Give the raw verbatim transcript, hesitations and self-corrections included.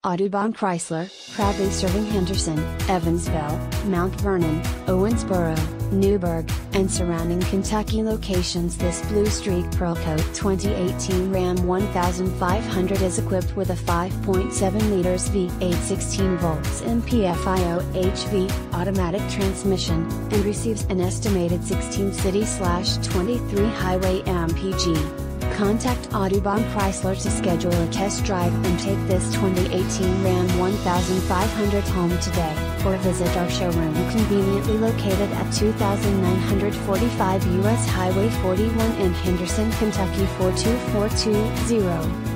Audubon Chrysler, proudly serving Henderson, Evansville, Mount Vernon, Owensboro, Newburgh, and surrounding Kentucky locations. This Blue Streak PEARLCOAT twenty eighteen Ram fifteen hundred is equipped with a five point seven liters V eight sixteen volts M P F I O H V automatic transmission, and receives an estimated sixteen city twenty-three highway M P G. Contact Audubon Chrysler to schedule a test drive and take this twenty eighteen Ram fifteen hundred home today, or visit our showroom conveniently located at two thousand nine hundred forty-five U S Highway forty-one in Henderson, Kentucky four two four two zero.